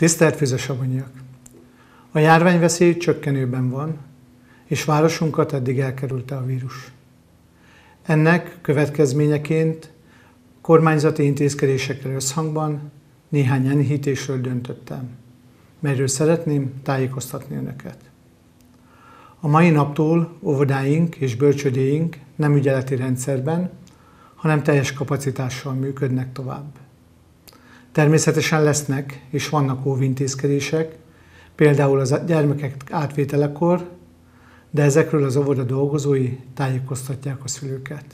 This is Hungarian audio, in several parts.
Tisztelt Füzesabonyiak! A járványveszély csökkenőben van, és városunkat eddig elkerülte a vírus. Ennek következményeként kormányzati intézkedésekkel összhangban néhány enyhítésről döntöttem, melyről szeretném tájékoztatni Önöket. A mai naptól óvodáink és bölcsődéink nem ügyeleti rendszerben, hanem teljes kapacitással működnek tovább. Természetesen lesznek és vannak óvintézkedések, például a gyermekek átvételekor, de ezekről az óvoda dolgozói tájékoztatják a szülőket.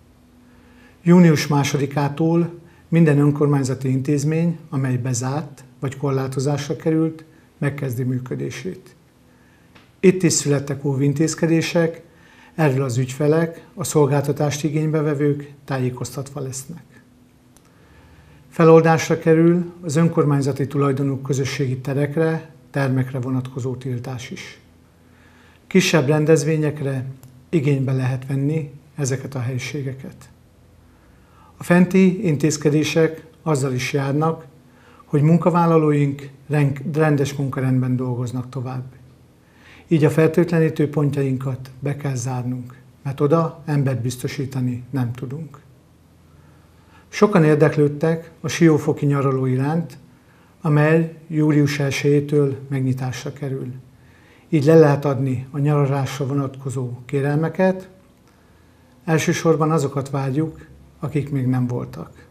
Június 2-ától minden önkormányzati intézmény, amely bezárt vagy korlátozásra került, megkezdi működését. Itt is születtek óvintézkedések, erről az ügyfelek, a szolgáltatást igénybevevők tájékoztatva lesznek. Feloldásra kerül az önkormányzati tulajdonú közösségi terekre, termekre vonatkozó tiltás is. Kisebb rendezvényekre igénybe lehet venni ezeket a helyiségeket. A fenti intézkedések azzal is járnak, hogy munkavállalóink rendes munkarendben dolgoznak tovább. Így a fertőtlenítő pontjainkat be kell zárnunk, mert oda embert biztosítani nem tudunk. Sokan érdeklődtek a Siófoki nyaraló iránt, amely július 1-től megnyitásra kerül. Így le lehet adni a nyaralásra vonatkozó kérelmeket, elsősorban azokat várjuk, akik még nem voltak.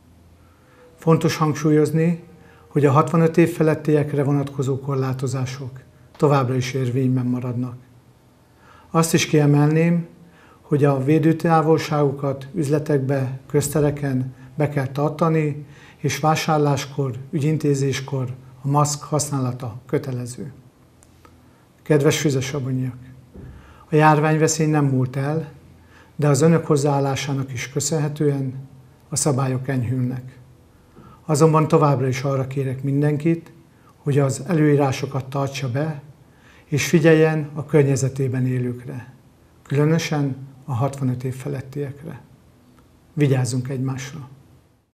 Fontos hangsúlyozni, hogy a 65 év felettiekre vonatkozó korlátozások továbbra is érvényben maradnak. Azt is kiemelném, hogy a védőtávolságokat üzletekbe, köztereken be kell tartani, és vásárláskor, ügyintézéskor a maszk használata kötelező. Kedves füzesabonyiak! A járványveszély nem múlt el, de az Önök hozzáállásának is köszönhetően a szabályok enyhülnek. Azonban továbbra is arra kérek mindenkit, hogy az előírásokat tartsa be, és figyeljen a környezetében élőkre, különösen a 65 év felettiekre. Vigyázzunk egymásra!